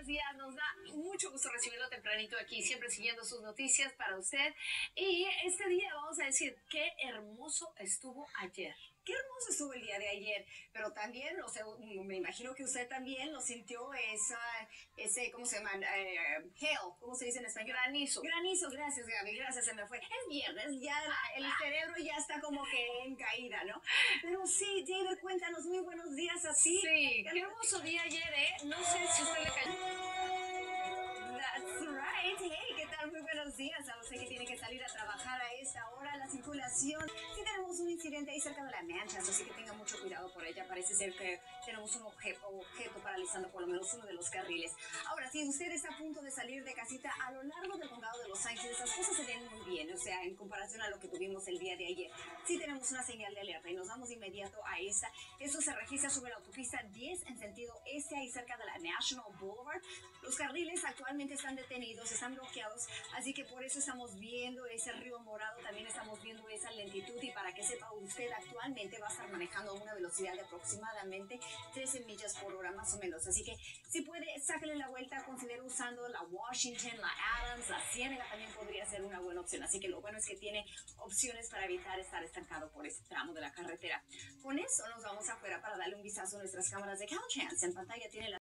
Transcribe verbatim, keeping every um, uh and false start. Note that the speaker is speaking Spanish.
buenos días. Nos da mucho gusto recibirlo tempranito aquí, siempre siguiendo sus noticias para usted. Y este día vamos a decir qué hermoso estuvo ayer. Qué hermoso estuvo el día de ayer, pero también, o sea, me imagino que usted también lo sintió esa, ese, ¿cómo se llama? Eh, hail, ¿cómo se dice en español? Granizo. Granizo, gracias Gaby, gracias, se me fue. Es viernes, ya el cerebro ya está como que en caída, ¿no? Pero sí, David, cuéntanos, muy buenos días a ti. Sí, qué hermoso día ayer, ¿eh? No sé si usted le cayó. That's right. Hey, ¿qué tal? Muy buenos días. A usted que tiene que salir a trabajar a esta hora, la circulación. Sí tenemos un incidente ahí cerca de la Manchas, así que tenga mucho cuidado por ella. Parece ser que tenemos un objeto, objeto paralizando por lo menos uno de los carriles. Ahora, si usted está a punto de salir de casita a lo largo del condado de Los Ángeles, las cosas se ven muy bien, o sea, en comparación a lo que tuvimos el día de ayer. Sí tenemos una señal de alerta y nos vamos de inmediato a esta. Eso se registra sobre la autopista diez en sentido este, ahí cerca de la National Boulevard. Los carriles actualmente están detenidos, están bloqueados, así que por eso estamos viendo ese río morado, también estamos viendo esa lentitud. Y para que sepa usted, actualmente va a estar manejando a una velocidad de aproximadamente trece millas por hora más o menos, así que si puede, sáquele la vuelta, considere usando la Washington, la Adams, la Ciénega también podría ser una buena opción, así que lo bueno es que tiene opciones para evitar estar estancado por ese tramo de la carretera. Con eso nos vamos afuera para darle un vistazo a nuestras cámaras de Caltrans. En pantalla tiene la